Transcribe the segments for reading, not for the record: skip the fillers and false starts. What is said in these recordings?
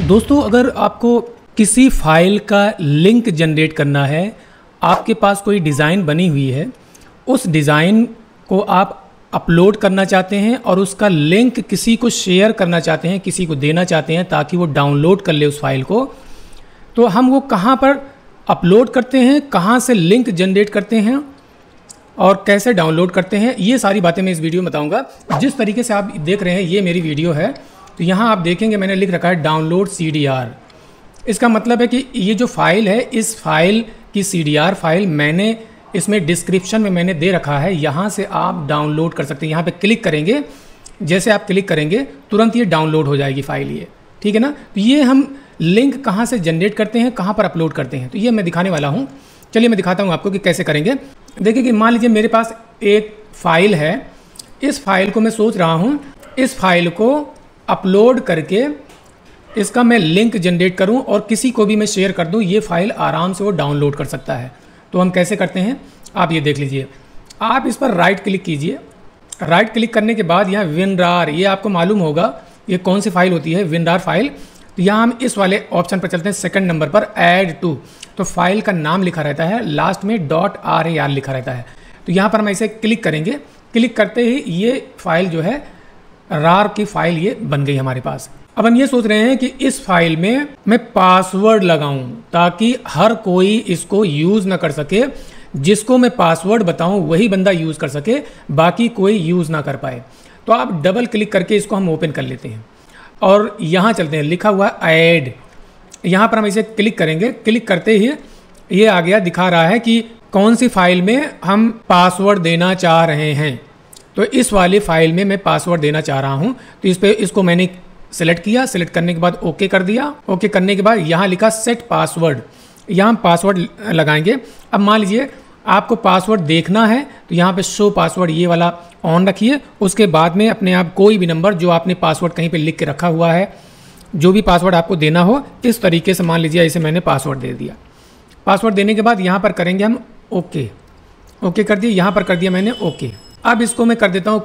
दोस्तों, अगर आपको किसी फाइल का लिंक जनरेट करना है, आपके पास कोई डिज़ाइन बनी हुई है, उस डिज़ाइन को आप अपलोड करना चाहते हैं और उसका लिंक किसी को शेयर करना चाहते हैं, किसी को देना चाहते हैं ताकि वो डाउनलोड कर ले उस फाइल को, तो हम वो कहाँ पर अपलोड करते हैं, कहाँ से लिंक जनरेट करते हैं और कैसे डाउनलोड करते हैं, ये सारी बातें मैं इस वीडियो में बताऊंगा। जिस तरीके से आप देख रहे हैं ये मेरी वीडियो है, तो यहाँ आप देखेंगे मैंने लिख रखा है डाउनलोड CDR। इसका मतलब है कि ये जो फाइल है, इस फाइल की CDR फाइल मैंने इसमें डिस्क्रिप्शन में मैंने दे रखा है, यहाँ से आप डाउनलोड कर सकते हैं। यहाँ पे क्लिक करेंगे, जैसे आप क्लिक करेंगे तुरंत ये डाउनलोड हो जाएगी फाइल, ये ठीक है ना। तो ये हम लिंक कहाँ से जनरेट करते हैं, कहाँ पर अपलोड करते हैं, तो ये मैं दिखाने वाला हूँ। चलिए मैं दिखाता हूँ आपको कि कैसे करेंगे। देखिए कि मान लीजिए मेरे पास एक फ़ाइल है, इस फाइल को मैं सोच रहा हूँ इस फाइल को अपलोड करके इसका मैं लिंक जनरेट करूं और किसी को भी मैं शेयर कर दूं, ये फाइल आराम से वो डाउनलोड कर सकता है। तो हम कैसे करते हैं आप ये देख लीजिए। आप इस पर राइट क्लिक कीजिए। राइट क्लिक करने के बाद यहाँ WinRAR, ये आपको मालूम होगा ये कौन सी फाइल होती है, WinRAR फाइल। तो यहाँ हम इस वाले ऑप्शन पर चलते हैं, सेकंड नंबर पर ऐड टू। तो फाइल का नाम लिखा रहता है, लास्ट में .rar लिखा रहता है। तो यहाँ पर हम ऐसे क्लिक करेंगे, क्लिक करते ही ये फाइल जो है रार की फाइल ये बन गई हमारे पास। अब हम ये सोच रहे हैं कि इस फाइल में मैं पासवर्ड लगाऊं ताकि हर कोई इसको यूज़ ना कर सके। जिसको मैं पासवर्ड बताऊं वही बंदा यूज़ कर सके, बाकी कोई यूज़ ना कर पाए। तो आप डबल क्लिक करके इसको हम ओपन कर लेते हैं और यहाँ चलते हैं, लिखा हुआ ऐड। यहाँ पर हम इसे क्लिक करेंगे, क्लिक करते ही ये आ गया, दिखा रहा है कि कौन सी फाइल में हम पासवर्ड देना चाह रहे हैं। तो इस वाली फाइल में मैं पासवर्ड देना चाह रहा हूँ, तो इस पे इसको मैंने सेलेक्ट किया। सेलेक्ट करने के बाद ओके कर दिया। ओके करने के बाद यहाँ लिखा सेट पासवर्ड, यहाँ पासवर्ड लगाएंगे। अब मान लीजिए आपको पासवर्ड देखना है, तो यहाँ पे शो पासवर्ड ये वाला ऑन रखिए। उसके बाद में अपने आप कोई भी नंबर जो आपने पासवर्ड कहीं पे लिख के रखा हुआ है, जो भी पासवर्ड आपको देना हो, इस तरीके से मान लीजिए इसे मैंने पासवर्ड दे दिया। पासवर्ड देने के बाद यहाँ पर करेंगे हम ओके। ओके कर दिया, यहाँ पर कर दिया मैंने ओके। अब इसको मैं कर देता हूँ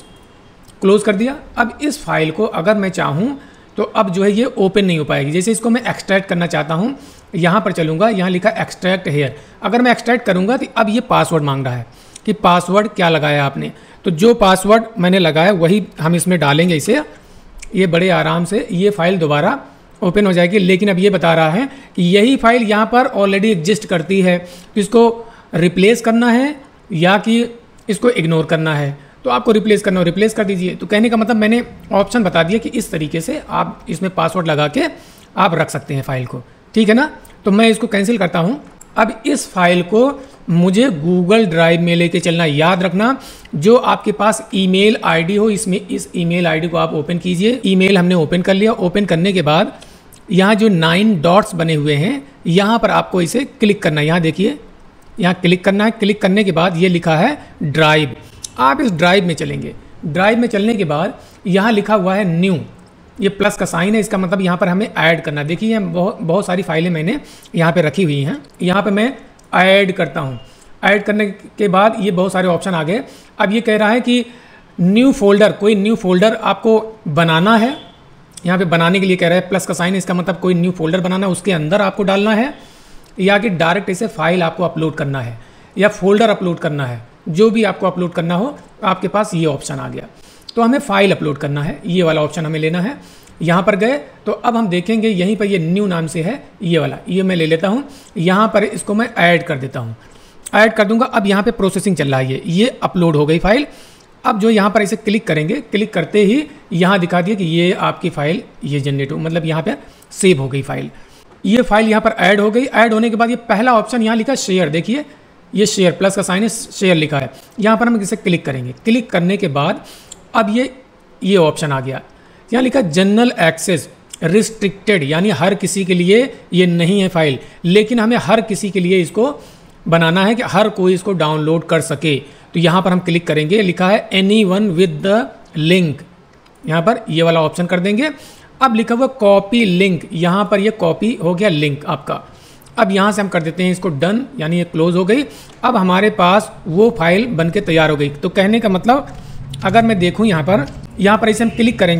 क्लोज कर दिया। अब इस फाइल को अगर मैं चाहूँ तो अब जो है ये ओपन नहीं हो पाएगी। जैसे इसको मैं एक्सट्रैक्ट करना चाहता हूँ, यहाँ पर चलूँगा, यहाँ लिखा एक्सट्रैक्ट हेयर। अगर मैं एक्सट्रैक्ट करूँगा तो अब ये पासवर्ड मांग रहा है कि पासवर्ड क्या लगाया आपने। तो जो पासवर्ड मैंने लगाया वही हम इसमें डालेंगे। इसे ये बड़े आराम से ये फाइल दोबारा ओपन हो जाएगी। लेकिन अब ये बता रहा है कि यही फाइल यहाँ पर ऑलरेडी एग्जिस्ट करती है, तो इसको रिप्लेस करना है या कि इसको इग्नोर करना है। तो आपको रिप्लेस करना हो रिप्लेस कर दीजिए। तो कहने का मतलब मैंने ऑप्शन बता दिया कि इस तरीके से आप इसमें पासवर्ड लगा के आप रख सकते हैं फाइल को, ठीक है ना। तो मैं इसको कैंसिल करता हूँ। अब इस फाइल को मुझे गूगल ड्राइव में लेके चलना। याद रखना, जो आपके पास ईमेल आईडी हो, इसमें इस ईमेल आईडी को आप ओपन कीजिए। ईमेल हमने ओपन कर लिया। ओपन करने के बाद यहाँ जो 9 डॉट्स बने हुए हैं, यहाँ पर आपको इसे क्लिक करना है। यहाँ देखिए, यहाँ क्लिक करना है। क्लिक करने के बाद ये लिखा है ड्राइव। आप इस ड्राइव में चलेंगे। ड्राइव में चलने के बाद यहाँ लिखा हुआ है न्यू, ये प्लस का साइन है, इसका मतलब यहाँ पर हमें ऐड करना। देखिए बहुत सारी फाइलें मैंने यहाँ पे रखी हुई हैं। यहाँ पे मैं ऐड करता हूँ। ऐड करने के बाद ये बहुत सारे ऑप्शन आ गए। अब ये कह रहा है कि न्यू फोल्डर, कोई न्यू फोल्डर आपको बनाना है। यहाँ पे बनाने के लिए कह रहा है प्लस का साइन, इसका मतलब कोई न्यू फोल्डर बनाना है, उसके अंदर आपको डालना है, या कि डायरेक्ट इसे फाइल आपको अपलोड करना है या फोल्डर अपलोड करना है। जो भी आपको अपलोड करना हो आपके पास ये ऑप्शन आ गया। तो हमें फाइल अपलोड करना है, ये वाला ऑप्शन हमें लेना है। यहाँ पर गए तो अब हम देखेंगे यहीं पर ये न्यू नाम से है, ये वाला, ये मैं ले लेता हूँ। यहाँ पर इसको मैं ऐड कर देता हूँ, ऐड कर दूंगा। अब यहाँ पे प्रोसेसिंग चल रहा है, ये अपलोड हो गई फाइल। अब जो यहाँ पर इसे क्लिक करेंगे, क्लिक करते ही यहाँ दिखा दिया कि ये आपकी फाइल ये जनरेट हो, मतलब यहाँ पे सेव हो गई फाइल। ये फाइल यहाँ पर ऐड हो गई। ऐड होने के बाद ये पहला ऑप्शन यहाँ लिखा शेयर, देखिए ये शेयर प्लस का साइन है, शेयर लिखा है। यहाँ पर हम इसे क्लिक करेंगे। क्लिक करने के बाद अब ये ऑप्शन आ गया, यहाँ लिखा जनरल एक्सेस रिस्ट्रिक्टेड, यानी हर किसी के लिए ये नहीं है फाइल, लेकिन हमें हर किसी के लिए इसको बनाना है कि हर कोई इसको डाउनलोड कर सके। तो यहाँ पर हम क्लिक करेंगे, लिखा है एनीवन विद द लिंक, यहाँ पर ये वाला ऑप्शन कर देंगे। अब लिखा हुआ कॉपी लिंक, यहाँ पर ये कॉपी हो गया लिंक आपका। अब यहाँ से हम कर देते हैं इसको डन, यानी ये क्लोज हो गई। अब हमारे पास वो फाइल बनके तैयार हो गई। तो कहने का मतलब अगर मैं देखूँ यहाँ पर इसे हम क्लिक करेंगे,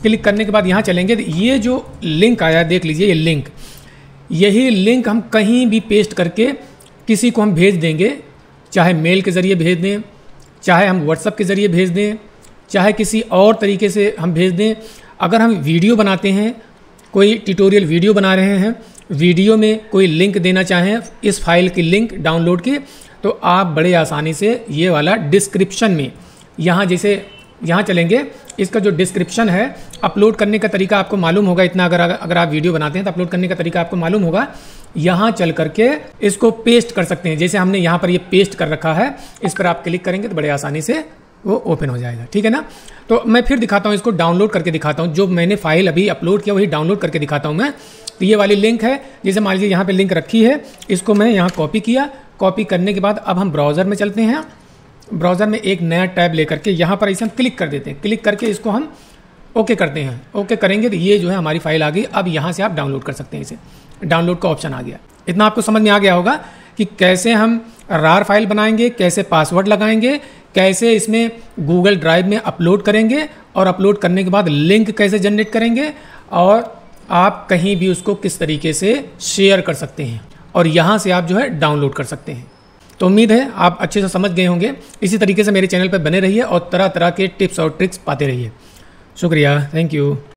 क्लिक करने के बाद यहाँ चलेंगे तो ये जो लिंक आया देख लीजिए, ये लिंक, यही लिंक हम कहीं भी पेस्ट करके किसी को हम भेज देंगे, चाहे मेल के ज़रिए भेज दें, चाहे हम व्हाट्सएप के ज़रिए भेज दें, चाहे किसी और तरीके से हम भेज दें। अगर हम वीडियो बनाते हैं, कोई ट्यूटोरियल वीडियो बना रहे हैं, वीडियो में कोई लिंक देना चाहें इस फाइल की लिंक डाउनलोड की, तो आप बड़े आसानी से ये वाला डिस्क्रिप्शन में, यहाँ जैसे यहाँ चलेंगे, इसका जो डिस्क्रिप्शन है, अपलोड करने का तरीका आपको मालूम होगा इतना, अगर आप वीडियो बनाते हैं तो अपलोड करने का तरीका आपको मालूम होगा। यहाँ चल करके इसको पेस्ट कर सकते हैं, जैसे हमने यहाँ पर ये पेस्ट कर रखा है, इस पर आप क्लिक करेंगे तो बड़े आसानी से वो ओपन हो जाएगा। ठीक है ना। तो मैं फिर दिखाता हूँ, इसको डाउनलोड करके दिखाता हूँ, जो मैंने फाइल अभी अपलोड किया वही डाउनलोड करके दिखाता हूँ मैं। तो ये वाली लिंक है, जैसे मान लीजिए यहाँ पे लिंक रखी है, इसको मैं यहाँ कॉपी किया, कॉपी करने के बाद अब हम ब्राउज़र में चलते हैं। ब्राउज़र में एक नया टैब लेकर के यहाँ पर इसे हम क्लिक कर देते हैं, क्लिक करके इसको हम ओके करते हैं। ओके करेंगे तो ये जो है हमारी फाइल आ गई। अब यहाँ से आप डाउनलोड कर सकते हैं, इसे डाउनलोड का ऑप्शन आ गया। इतना आपको समझ में आ गया होगा कि कैसे हम रार फाइल बनाएंगे, कैसे पासवर्ड लगाएंगे, कैसे इसमें गूगल ड्राइव में अपलोड करेंगे, और अपलोड करने के बाद लिंक कैसे जनरेट करेंगे, और आप कहीं भी उसको किस तरीके से शेयर कर सकते हैं, और यहाँ से आप जो है डाउनलोड कर सकते हैं। तो उम्मीद है आप अच्छे से समझ गए होंगे। इसी तरीके से मेरे चैनल पर बने रहिए और तरह तरह के टिप्स और ट्रिक्स पाते रहिए। शुक्रिया, थैंक यू।